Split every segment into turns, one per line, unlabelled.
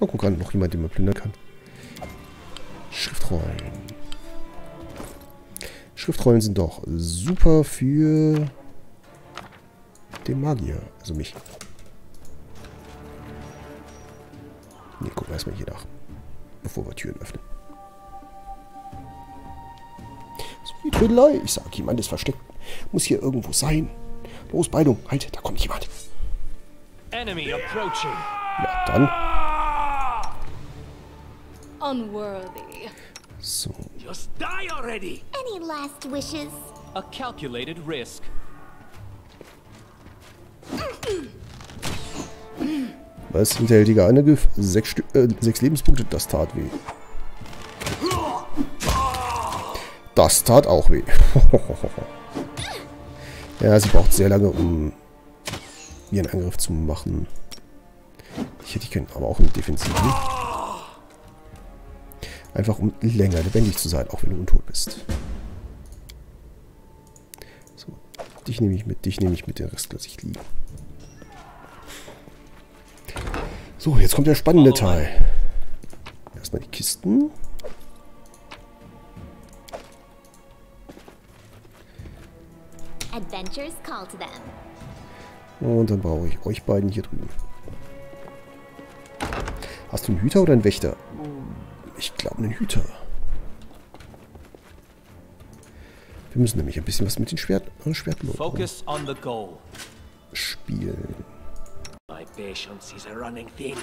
Oh, guck an, noch jemand, den man plündern kann. Schriftrollen. Schriftrollen sind doch super für den Magier, also mich. Ne, gucken wir erstmal hier nach, bevor wir Türen öffnen. So wie Trödelei. Ich sag, jemand ist versteckt. Muss hier irgendwo sein. Los, Beidung. Halt, da kommt jemand.
Enemy approaching.
Ja, dann.
Unworthy.
So.
Just die already.
Any last wishes?
A calculated risk.
Was? Hinterhältiger Angriff? 6 Lebenspunkte. Das tat weh. Das tat auch weh. Ja, sie braucht sehr lange, um ihren Angriff zu machen. Ich hätte können, aber auch im Defensiven. Einfach um länger lebendig zu sein, auch wenn du untot bist. So, dich nehme ich mit, den Rest lasse ich liegen. So, jetzt kommt der spannende Teil. Erstmal die Kisten.
Adventures call to them.
Und dann brauche ich euch beiden hier drüben. Hast du einen Hüter oder einen Wächter? Ich glaube einen Hüter. Wir müssen nämlich ein bisschen was mit den Schwertleuten
Focus on the goal.
spielen.
My patience is a running thing.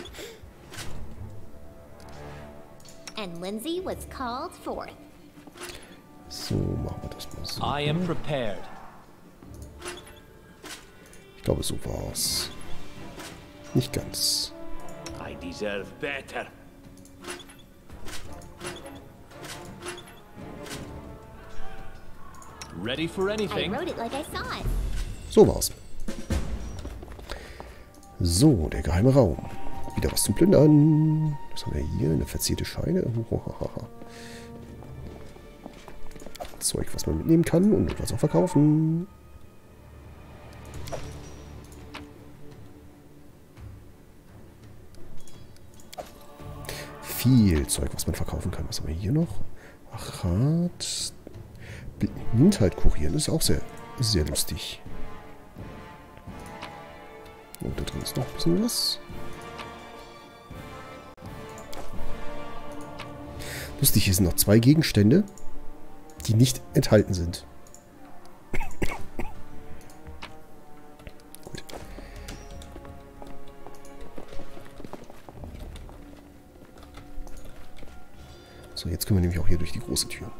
And Lindsay was called forth.
So, machen wir das mal so.
I am prepared.
Ich glaube, so war's. Nicht ganz.
I deserve better. Ready for
I
anything?
wrote it like I saw it.
So war's. So, der geheime Raum. Wieder was zum Plündern. Was haben wir hier? Eine verzierte Scheine. Zeug, was man mitnehmen kann und etwas auch verkaufen. Viel Zeug, was man verkaufen kann. Was haben wir hier noch? Achat. Blindheit kurieren ist auch sehr, sehr lustig. Und da drin ist noch ein bisschen was. Lustig, hier sind noch 2 Gegenstände, die nicht enthalten sind. Gut. So, jetzt können wir nämlich auch hier durch die große Tür.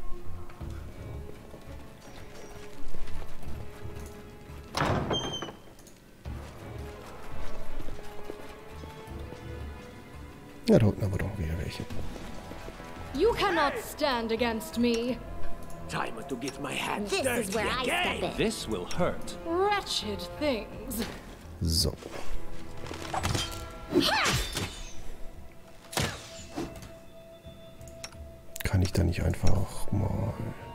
Ja, da unten haben wir doch wieder welche.
You cannot stand against me.
Time to get my hands
This is
dirty
where I
again.
step in.
This will hurt.
Wretched things.
So. Kann ich da nicht einfach mal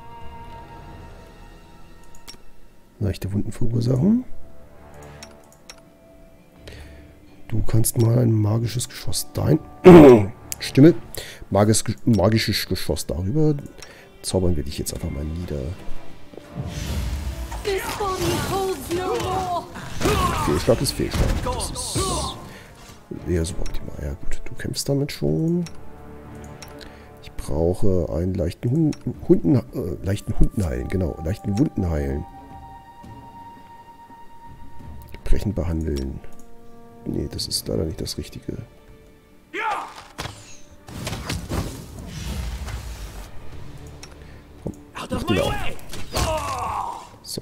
leichte Wunden verursachen? Du kannst mal ein magisches Geschoss Stimme. Magisches Geschoss darüber. Zaubern wir dich jetzt einfach mal nieder.
This body holds no more.
Fehlschlag ist Fehlschlag. Das ist eher so optimal. Ja gut, du kämpfst damit schon. Ich brauche einen leichten leichten Hunden heilen. Genau, leichten Wunden heilen. Gebrechen behandeln. Nee, das ist leider nicht das Richtige. Komm, mach die auf. So.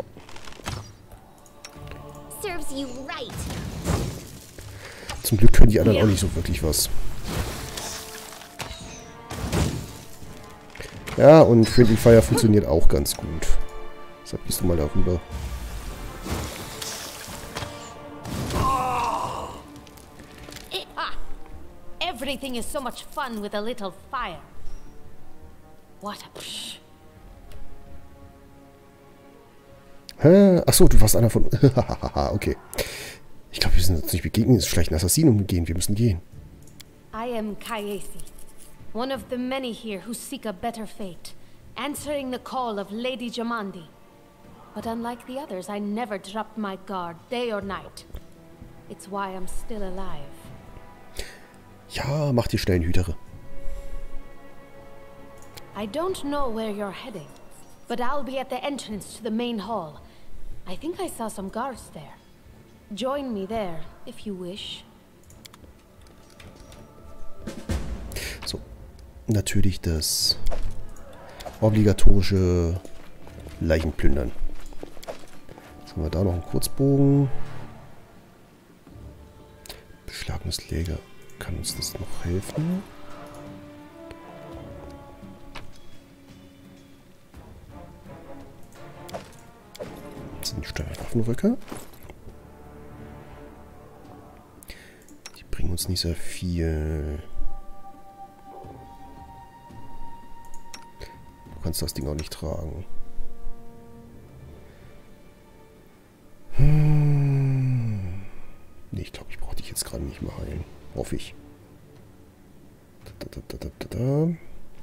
Serves you right.
Zum Glück können die anderen auch nicht so wirklich was. Ja, und Friendly Fire funktioniert auch ganz gut. Deshalb gehst du mal darüber.
Everything is so much fun with a little fire. What a psh.
Hä? Achso, du warst einer von... Okay. Ich glaube, wir sind uns nicht begegnet. Es ist vielleicht ein Assassin umgehen. Wir müssen gehen.
I am Kayesi, one of the many here who seek a better fate, answering the call of Lady Jamandi. But unlike the others, I never dropped my guard, day or night. It's why I'm still alive.
Ja, mach die schnellen Hütere.
I don't know where you're heading, but I'll be at the entrance to the main hall. I think I saw some guards there. Join me there, if you wish.
So, natürlich das obligatorische Leichenplündern. Jetzt haben wir da noch einen Kurzbogen. Beschlagenes Lager. Kann uns das noch helfen? Das sind Steuerwaffenröcke. Die bringen uns nicht sehr viel. Du kannst das Ding auch nicht tragen. Nee, ich glaube, ich brauche dich jetzt gerade nicht mehr heilen. Hoffe ich. Du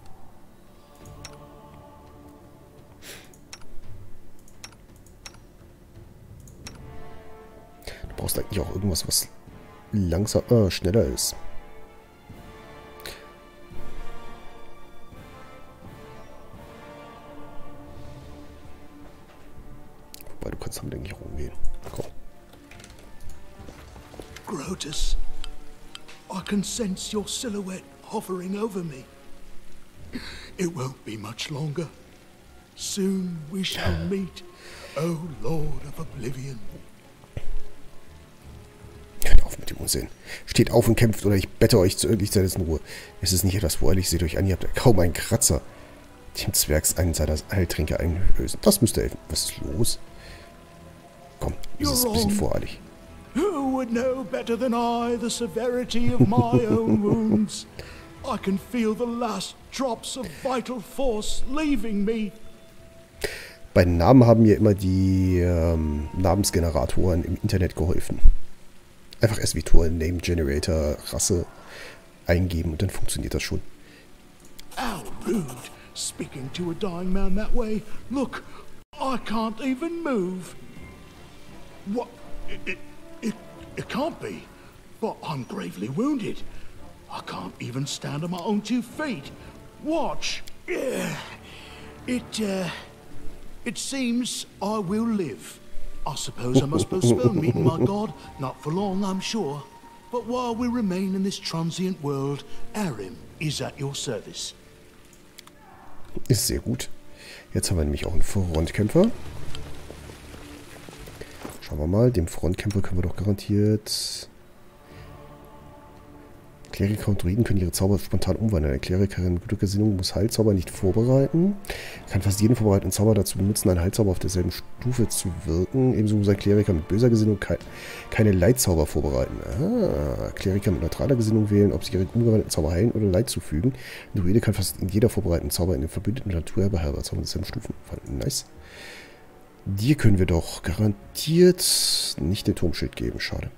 brauchst eigentlich auch irgendwas, was langsam, schneller ist. Wobei, du kannst damit, denke ich, auch umgehen. Komm.
Grotus, I can sense your silhouette hovering over me. It won't be much longer. Soon we shall meet, O Lord of Oblivion.
Hört auf mit dem Unsinn. Steht auf und kämpft oder ich bette euch zur Lichtseite in Ruhe. Es ist nicht etwas vorherlich, seht euch an, ihr habt kaum einen Kratzer. Dem Zwergs einen seiner Heiltränke einlösen. Das müsste helfen. Was ist los? Komm, das ist ein bisschen voreilig.
Who would know better than I the severity of my own wounds? I can feel the last drops of vital force leaving me.
Bei den Namen haben mir immer die Namensgeneratoren im Internet geholfen. Einfach SVTOR, Name Generator, Rasse eingeben und dann funktioniert das schon.
How rude, speaking to a dying man that way. Look, I can't even move. What? It can't be. But I'm gravely wounded. I can't even stand on my own 2 feet. Watch. It seems I will live. I suppose I must postpone meeting my god. Not for long, I'm sure. But while we remain in this transient world, Arim is at your service.
Ist sehr gut. Jetzt haben wir nämlich auch einen Frontkämpfer. Schauen wir mal. Dem Frontkämpfer können wir doch garantiert... Kleriker und Druiden können ihre Zauber spontan umwandeln. Eine Klerikerin mit guter Gesinnung muss Heilzauber nicht vorbereiten. Kann fast jeden vorbereiteten Zauber dazu benutzen, einen Heilzauber auf derselben Stufe zu wirken. Ebenso muss ein Kleriker mit böser Gesinnung keine Leitzauber vorbereiten. Ah, Kleriker mit neutraler Gesinnung wählen, ob sie ihre umgewandelten Zauber heilen oder Leid zufügen. Ein Druide kann fast in jeder vorbereiteten Zauber in den verbündeten Natur beherbergen. Zauber derselben Stufen. Nice. Dir können wir doch garantiert nicht den Turmschild geben. Schade.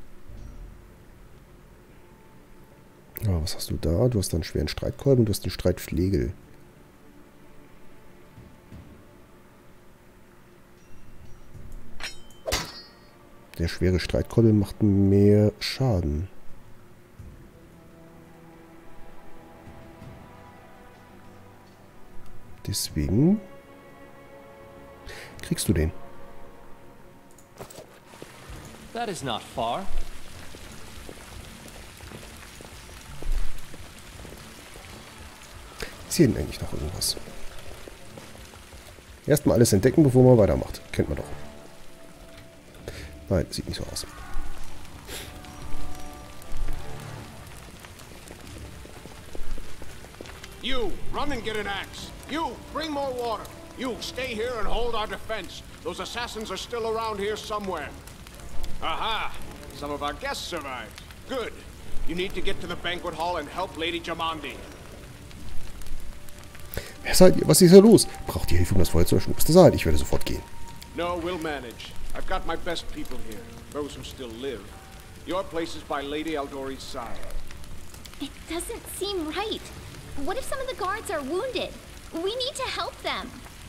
Ah, was hast du da? Du hast da einen schweren Streitkolben und du hast den Streitflegel. Der schwere Streitkolben macht mehr Schaden. Deswegen kriegst du den.
That is not far.
Ist hier denn eigentlich noch irgendwas? Erstmal alles entdecken, bevor man weitermacht. Kennt man doch. Nein, sieht nicht so aus.
You, run and get an axe. You, bring more water. You, stay here and hold our defense. Those assassins are still around here somewhere. Aha! Some of our guests survived. Good. You need to get to the banquet hall and help Lady Jamandi.
Wer seid ihr? Was ist hier los? Braucht ihr Hilfe, um das Feuer zu löschen? Ist das halt? Ich werde sofort gehen.
No, we'll manage. I've got my best people here. Those who still live. Your place is by Lady Aldori's side.
It doesn't seem right. What if some of the guards are wounded? We need to help them.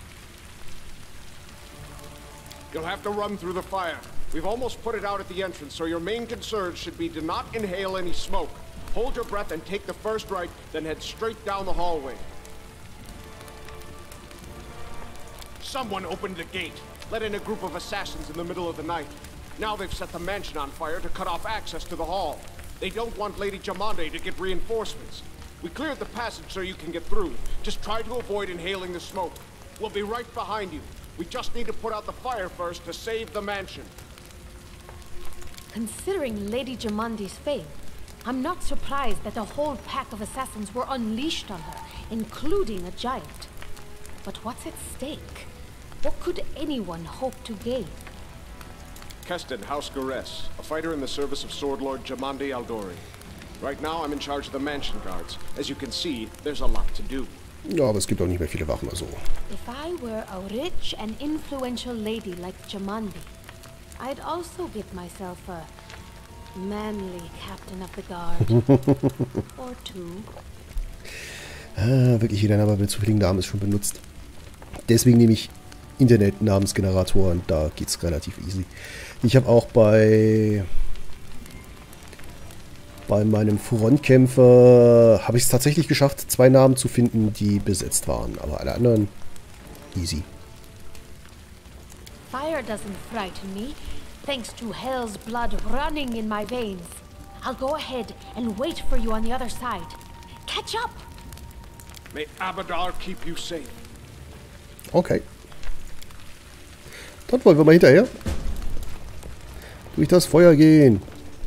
You'll have to run through the fire. We've almost put it out at the entrance, so your main concern should be to not inhale any smoke. Hold your breath and take the first right, then head straight down the hallway. Someone opened the gate, let in a group of assassins in the middle of the night. Now they've set the mansion on fire to cut off access to the hall. They don't want Lady Jamande to get reinforcements. We cleared the passage so you can get through. Just try to avoid inhaling the smoke. We'll be right behind you. We just need to put out the fire first to save the mansion.
Considering Lady Jamandi's fame, I'm not surprised that a whole pack of assassins were unleashed on her, including a giant. But what's at stake? What could anyone hope to gain?
Keston, House Gares, a fighter in the service of Sword Lord Jamandi Aldori. Right now, I'm in charge of the mansion guards. As you can see, there's a lot to do.
Ja, aber es gibt auch nicht mehr viele Wachen, also.
If I were a rich and influential lady like Jamandi, I'd also give myself a manly captain of the guard. Or two.
Ah, wirklich, jeder Name mit zufälligen Namen ist schon benutzt. Deswegen nehme ich Internet-Namensgeneratoren, da geht's relativ easy. Ich habe auch bei meinem Frontkämpfer habe ich es tatsächlich geschafft, 2 Namen zu finden, die besetzt waren. Aber alle anderen easy.
Fire doesn't frighten me, thanks to hell's blood running in my veins. I'll go ahead and wait for you on the other side. Catch up!
May Abadar keep you safe.
Okay. Dann wollen wir mal hinterher. Durch das Feuer gehen.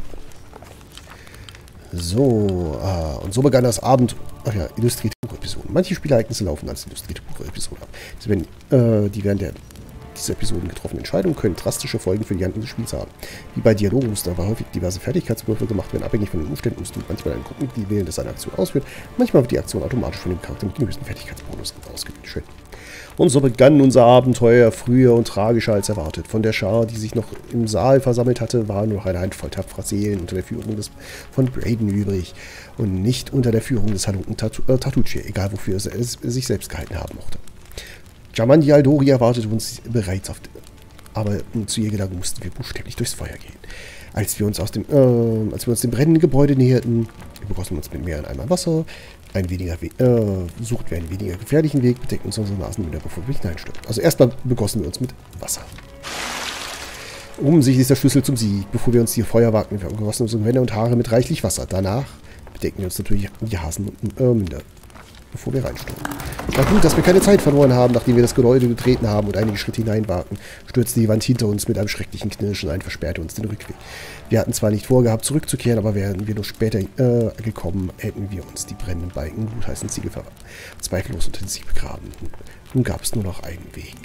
So, und so begann das Abend. Ach ja, illustrierte Buchepisoden. Manche Spielereignisse laufen als illustrierte Buchepisoden ab. Die während dieser Episoden getroffenen Entscheidungen können drastische Folgen für die Handlung des Spiels haben. Wie bei Dialogen muss dabei häufig diverse Fertigkeitswürfe gemacht werden. Abhängig von den Umständen musst du manchmal ein Gruppenmitglied wählen, das eine Aktion ausführt. Manchmal wird die Aktion automatisch von dem Charakter mit dem höchsten Fertigkeitsbonus ausgewählt. Schön. Und so begann unser Abenteuer früher und tragischer als erwartet. Von der Schar, die sich noch im Saal versammelt hatte, war nur noch eine Handvoll tapferer Seelen unter der Führung von Brayden übrig und nicht unter der Führung des Halunken Tartucci, egal wofür er sich selbst gehalten haben mochte. Jamandi Aldori erwartete uns bereits aber um zu ihr gelangen, mussten wir buchstäblich durchs Feuer gehen. Als wir uns dem brennenden Gebäude näherten, übergossen wir uns mit mehreren Eimern Wasser, suchten wir einen weniger gefährlichen Weg, bedeckten uns unsere Nasen wieder, bevor wir hineinstürmten. Also erstmal begossen wir uns mit Wasser. Umsichtig ist der Schlüssel zum Sieg. Bevor wir uns hier Feuer wagten, wir gegossen unsere Gewänder und Haare mit reichlich Wasser. Danach bedeckten wir uns natürlich die Hasen und Münder, bevor wir reinstürmten. Es war gut, dass wir keine Zeit verloren haben, nachdem wir das Gebäude betreten haben und einige Schritte hineinwagten, stürzte die Wand hinter uns mit einem schrecklichen Knirschen ein, versperrte uns den Rückweg. Wir hatten zwar nicht vorgehabt, zurückzukehren, aber wären wir nur später gekommen, hätten wir uns die brennenden Balken glutheißen Ziegel zweifellos unter sich begraben. Nun gab es nur noch einen Weg.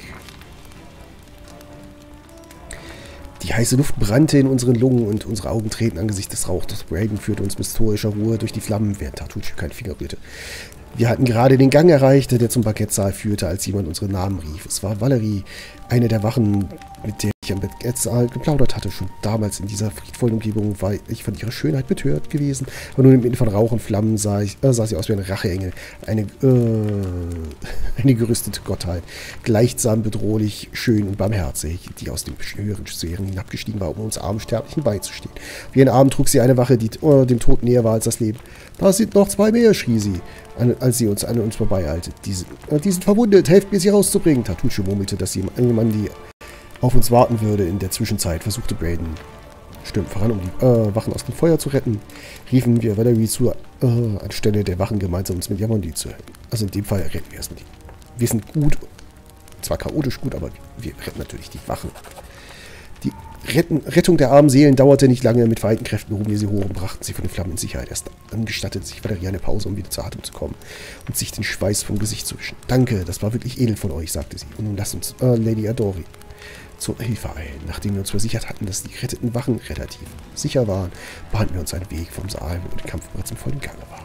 Die heiße Luft brannte in unseren Lungen und unsere Augen treten angesichts des Rauches. Brayden führte uns mit stoischer Ruhe durch die Flammen, während Tartucci keinen Finger rührte. Wir hatten gerade den Gang erreicht, der zum Bankettsaal führte, als jemand unsere Namen rief. Es war Valerie, eine der Wachen, mit der ich am Bankettsaal geplaudert hatte. Schon damals in dieser friedvollen Umgebung war ich von ihrer Schönheit betört gewesen. Aber nun inmitten von Rauch und Flammen sah sie aus wie ein Racheengel. Eine gerüstete Gottheit. Gleichsam bedrohlich, schön und barmherzig, die aus den höheren Sphären hinabgestiegen war, um uns armen Sterblichen beizustehen. Wie ein Arm trug sie eine Wache, die dem Tod näher war als das Leben. Da sind noch 2 mehr, schrie sie, als sie an uns vorbeieilte. Die sind verwundet, helft mir, sie rauszubringen. Tartucci murmelte, dass jemand, die auf uns warten würde. In der Zwischenzeit versuchte Brayden, stürmte voran, um die Wachen aus dem Feuer zu retten. Riefen wir Valerie zu, anstelle der Wachen gemeinsam uns mit Jamandi zu helfen. Also in dem Fall retten wir erstmal die. Wir sind gut, zwar chaotisch gut, aber wir retten natürlich die Wachen. Die Rettung der armen Seelen dauerte nicht lange. Mit vereinten Kräften hoben wir sie hoch und brachten sie von den Flammen in Sicherheit. Erst dann gestattete sich Valerie eine Pause, um wieder zu Atem zu kommen und sich den Schweiß vom Gesicht zu wischen. Danke, das war wirklich edel von euch, sagte sie. Und nun lasst uns Lady Aldori zur Hilfe eilen. Nachdem wir uns versichert hatten, dass die geretteten Wachen relativ sicher waren, bahnten wir uns einen Weg vom Saal, wo der Kampf bereits im vollen Gange war.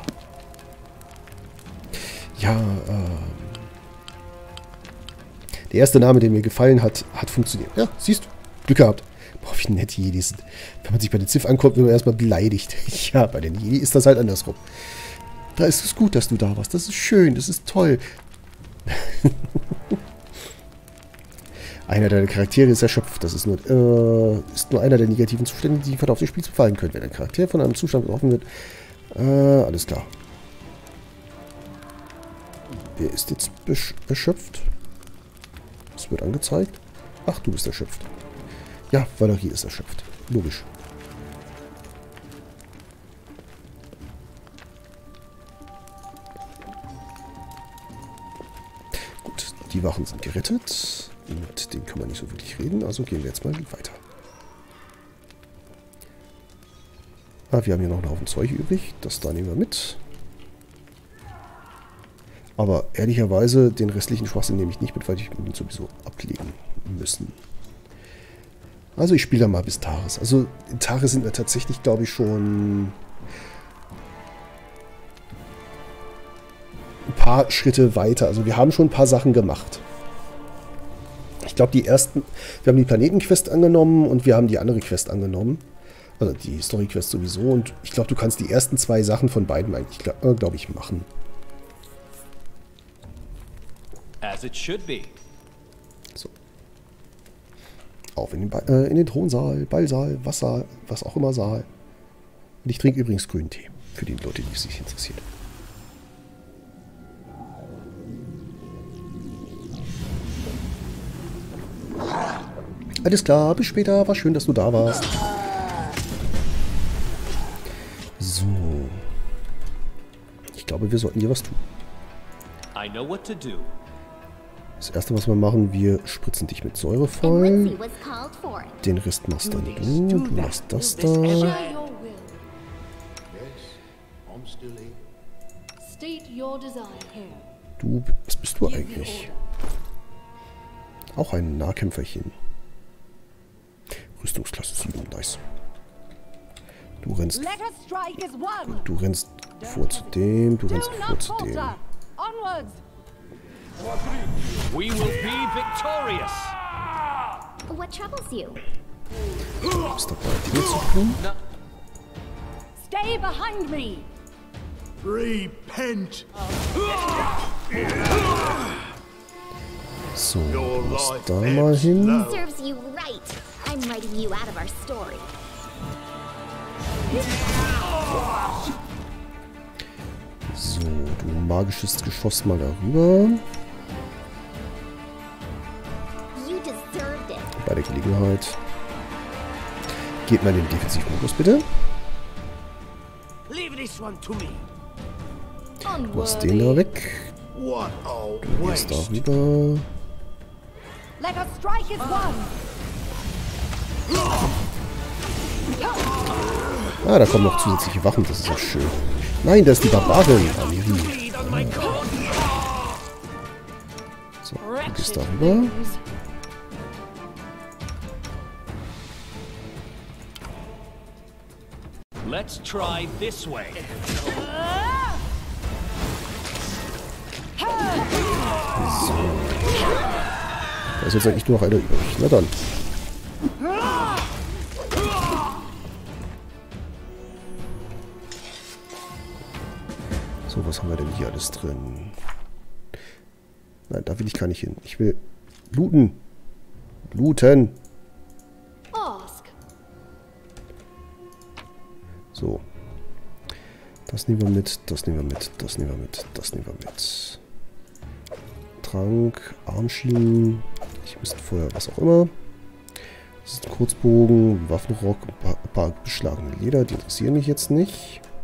Ja, der erste Name, der mir gefallen hat, hat funktioniert. Ja, siehst du, Glück gehabt. Boah, wie nett die Jedi sind. Wenn man sich bei den Sith ankommt, wird man erstmal beleidigt. Ja, bei den Jedi ist das halt andersrum. Da ist es gut, dass du da warst. Das ist schön, das ist toll. Einer deiner Charaktere ist erschöpft. Das ist nur einer der negativen Zustände, die im Verlauf des Spiels befallen können. Wenn ein Charakter von einem Zustand betroffen wird. Alles klar. Wer ist jetzt erschöpft? Das wird angezeigt. Ach, du bist erschöpft. Ja, Valerie ist erschöpft. Logisch. Gut, die Wachen sind gerettet. Mit denen können wir nicht so wirklich reden, also gehen wir jetzt mal weiter. Wir haben hier noch einen Haufen Zeug übrig. Das da nehmen wir mit. Aber ehrlicherweise, den restlichen Schwachsinn nehme ich nicht mit, weil ich ihn sowieso ablegen müssen. Also ich spiele da mal bis Taris. Also in Taris sind wir tatsächlich, glaube ich, schon ein paar Schritte weiter. Also wir haben schon ein paar Sachen gemacht. Ich glaube, wir haben die Planetenquest angenommen und wir haben die andere Quest angenommen. Also die Story-Quest sowieso. Und ich glaube, du kannst die ersten 2 Sachen von beiden eigentlich, glaube ich, machen.
As it should be.
So. Auf in den Thronsaal, Ballsaal, Wasser, was auch immer Saal. Und ich trinke übrigens grünen Tee. Für die Leute, die es sich interessiert. Alles klar, bis später. War schön, dass du da warst. So. Ich glaube, wir sollten hier was tun.
I know what to do.
Das erste, was wir machen, wir spritzen dich mit Säure voll. Den Rest machst dann du. Du machst das da. Du, was bist du eigentlich? Auch ein Nahkämpferchen. Rüstungsklasse 7, nice. Du rennst vor zu dem, du rennst vor zu dem.
We will be victorious.
What troubles you?
Was dabei Dinge zu tun?
Stay behind me.
Repent.
So, was da mal hin.
Serves you right. I'm writing you out of our story.
So, du magisches Geschoss mal darüber.
You deserved it.
Bei der Gelegenheit. Geht mal in den Defensivmodus, bitte.
Leave this one to me.
Du hast den da weg.
What a
Du gehst
waste.
darüber.
Let us strike as one.
Ah, da kommen noch zusätzliche Waffen, das ist ja schön. Nein, da ist die Barbarin. Amiri. So, du gehst darüber.
Let's try this way.
Da ist jetzt eigentlich nur noch einer übrig. Na dann. So, was haben wir denn hier alles drin? Nein, da will ich gar nicht hin. Ich will looten. Looten. So. Das nehmen wir mit, das nehmen wir mit, das nehmen wir mit, das nehmen wir mit. Trank, Armschienen, Chemistenfeuer, was auch immer. Das ist ein Kurzbogen, Waffenrock, ein paar beschlagene Leder, die interessieren mich jetzt nicht.